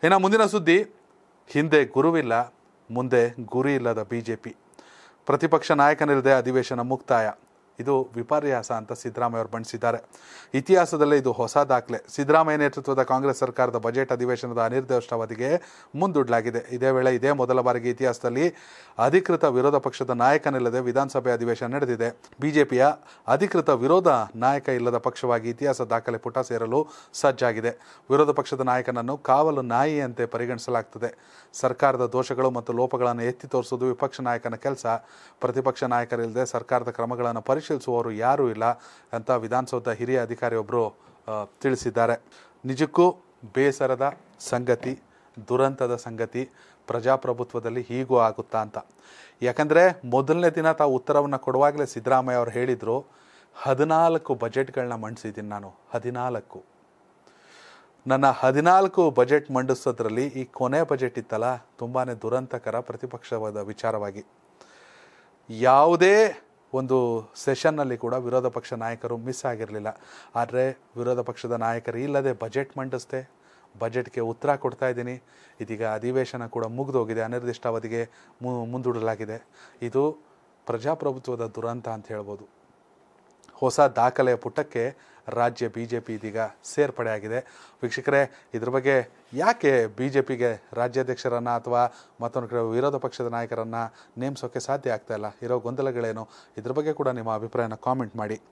ಇನ್ನು ಮುಂದಿನ ಸುದ್ದಿ, ಹಿಂದೆ ಗುರುವಿಲ್ಲ, ಮುಂದೆ ಗುರಿ ಇಲ್ಲದ BJP. ಪ್ರತಿಪಕ್ಷ ನಾಯಕನಿಲ್ಲದೆ ಅಧಿವೇಶನ ಮುಕ್ತಾಯ. ಇದು ವಿಪರ್ಯಾಸ ಅಂತ ಸಿದ್ದರಾಮಯ್ಯ ಅವರು ಬಣ್ಣಿಸಿದ್ದಾರೆ. ಇತಿಹಾಸದಲ್ಲೇ ಇದು ಹೊಸ ದಾಖಲೆ. ಸಿದ್ದರಾಮಯ್ಯ ನೇತೃತ್ವದ ಕಾಂಗ್ರೆಸ್ ಸರ್ಕಾರದ ಬಜೆಟ್ ಅಧಿವೇಶನದ ಅನಿರ್ದಿಷ್ಟಾವಧಿಗೆ ಮುಂದೂಡಲಾಗಿದೆ. ಇದೇ ವೇಳೆ ಇದೇ ಮೊದಲ ಬಾರಿಗೆ ಇತಿಹಾಸದಲ್ಲಿ ಅಧಿಕೃತ ವಿರೋಧ ಪಕ್ಷದ ನಾಯಕನಿಲ್ಲದೆ ವಿಧಾನಸಭೆ ಅಧಿವೇಶನ ನಡೆದಿದೆ. ಬಿಜೆಪಿಯ ಅಧಿಕೃತ ವಿರೋಧ ನಾಯಕ ಇಲ್ಲದ ಪಕ್ಷವಾಗಿ ಇತಿಹಾಸ ದಾಖಲೆ ಪುಟ ಸೇರಲು ಸಜ್ಜಾಗಿದೆ. ವಿರೋಧ ಪಕ್ಷದ ನಾಯಕನನ್ನು ಕಾವಲು ನಾಯಿಯಂತೆ ಪರಿಗಣಿಸಲಾಗುತ್ತದೆ. ಸರ್ಕಾರದ ದೋಷಗಳು ಮತ್ತು ಲೋಪಗಳನ್ನು ಎತ್ತಿ ತೋರಿಸುವುದು ವಿಪಕ್ಷ ನಾಯಕನ ಕೆಲಸ. ಪ್ರತಿಪಕ್ಷ ನಾಯಕರಿಲ್ಲದೆ ಸರ್ಕಾರದ ಕ್ರಮಗಳನ್ನು ಪರಿಶೀಲಿಸುವವರು ಯಾರೂ ಇಲ್ಲ ಅಂತ ವಿಧಾನಸೌಧ ಹಿರಿಯ ಅಧಿಕಾರಿಯೊಬ್ಬರು ತಿಳಿಸಿದ್ದಾರೆ. ನಿಜಕ್ಕೂ ಬೇಸರದ ಸಂಗತಿ, ದುರಂತದ ಸಂಗತಿ. ಪ್ರಜಾಪ್ರಭುತ್ವದಲ್ಲಿ ಹೀಗೂ ಆಗುತ್ತಾ ಅಂತ. ಯಾಕಂದರೆ ಮೊದಲನೇ ದಿನ ತಾವು ಉತ್ತರವನ್ನು ಕೊಡುವಾಗಲೇ ಸಿದ್ದರಾಮಯ್ಯ ಅವರು ಹೇಳಿದರು, 14 ಬಜೆಟ್ಗಳನ್ನ ಮಂಡಿಸಿದ್ದೀನಿ ನಾನು. 14. ನನ್ನ 14 ಬಜೆಟ್ ಮಂಡಿಸೋದ್ರಲ್ಲಿ ಈ ಕೊನೆ ಬಜೆಟ್ ಇತ್ತಲ್ಲ, ತುಂಬಾ ದುರಂತಕರ ಪ್ರತಿಪಕ್ಷವಾದ ವಿಚಾರವಾಗಿ. ಯಾವುದೇ ಒಂದು ಸೆಷನ್ನಲ್ಲಿ ಕೂಡ ವಿರೋಧ ಪಕ್ಷ ನಾಯಕರು ಮಿಸ್ ಆಗಿರಲಿಲ್ಲ. ಆದರೆ ವಿರೋಧ ಪಕ್ಷದ ನಾಯಕರು ಇಲ್ಲದೆ ಬಜೆಟ್ ಮಂಡಿಸ್ದೆ, ಬಜೆಟ್ಗೆ ಉತ್ತರ ಕೊಡ್ತಾ ಇದ್ದೀನಿ. ಇದೀಗ ಅಧಿವೇಶನ ಕೂಡ ಮುಗಿದೋಗಿದೆ, ಅನಿರ್ದಿಷ್ಟಾವಧಿಗೆ ಮುಂದೂಡಲಾಗಿದೆ. ಇದು ಪ್ರಜಾಪ್ರಭುತ್ವದ ದುರಂತ ಅಂತ ಹೇಳ್ಬೋದು. ಹೊಸ ದಾಖಲೆಯ ಪುಟಕ್ಕೆ ರಾಜ್ಯ BJP ಇದೀಗ ಸೇರ್ಪಡೆ ಆಗಿದೆ. ವೀಕ್ಷಕರೇ, ಇದ್ರ ಬಗ್ಗೆ ಯಾಕೆ BJPಗೆ ರಾಜ್ಯಾಧ್ಯಕ್ಷರನ್ನು ಅಥವಾ ಮತ್ತೊಂದು ಕಡೆ ವಿರೋಧ ಪಕ್ಷದ ನಾಯಕರನ್ನು ನೇಮಿಸೋಕ್ಕೆ ಸಾಧ್ಯ ಆಗ್ತಾ ಇಲ್ಲ, ಇರೋ ಗೊಂದಲಗಳೇನು, ಇದ್ರ ಬಗ್ಗೆ ಕೂಡ ನಿಮ್ಮ ಅಭಿಪ್ರಾಯನ ಕಾಮೆಂಟ್ ಮಾಡಿ.